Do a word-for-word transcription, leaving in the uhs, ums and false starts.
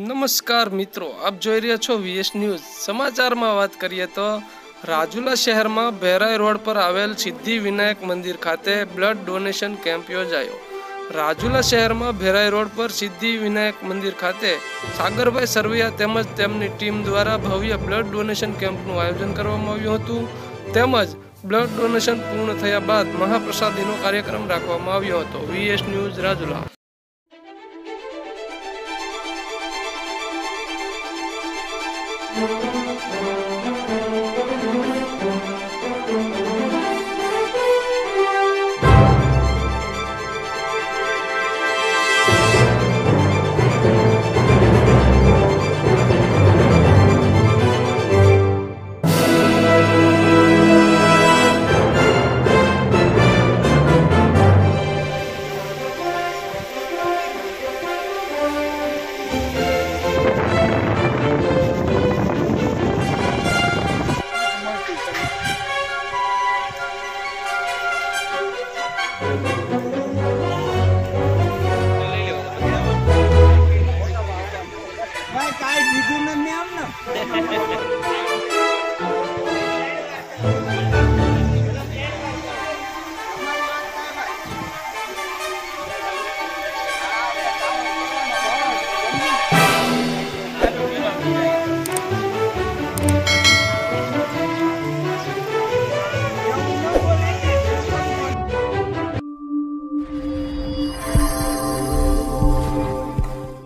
नमस्कार मित्रों, आप જોઈ રહ્યા છો વીએસ ન્યૂઝ। સમાચારમાં વાત કરીએ તો રાજુલા શહેરમાં ભેરાઈ રોડ પર આવેલ સિદ્ધિ વિનાયક મંદિર ખાતે બ્લડ ડોનેશન કેમ્પ યોજાયો। રાજુલા શહેરમાં ભેરાઈ રોડ પર સિદ્ધિ વિનાયક મંદિર ખાતે સાગરભાઈ સરવૈયા તેમજ તેમની ટીમ દ્વારા ભવ્ય બ્લડ ડોનેશન કેમ્પનું આયોજન કરવામાં આવ્યું હતું। તેમજ બ્લડ ડોનેશન પૂર્ણ થયા બાદ મહાપ્રસાદીનો કાર્યક્રમ રાખવામાં આવ્યો હતો। VS news Rajula. भाई काय जीजू में आम ना